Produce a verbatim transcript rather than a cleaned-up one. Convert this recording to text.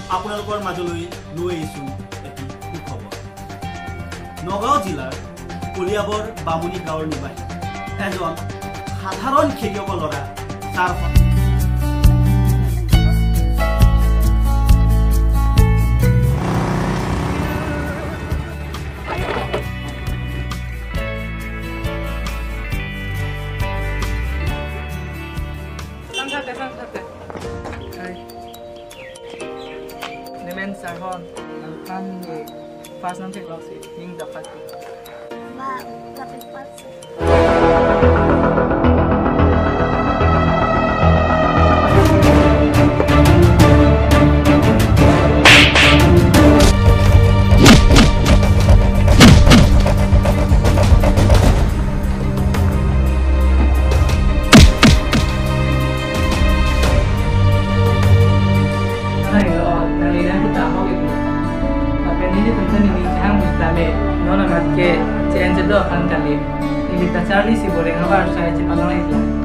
আপোনালোকৰ মাজলৈ লৈ আহিছোঁ এটি সুখবৰ। নগাঁও জিলাৰ কলিয়াবৰ বামুণী গাঁৱৰ নিবাসী এজন সাধাৰণ খেতিয়কৰ ল'ৰা যাৰ Sarhon, kan di pas nanti kelas ini dapat. Mbak, dapat pas. Nona mat ke chen je do kan kali ni ta charli si boleh ngabar saya cepat nang itu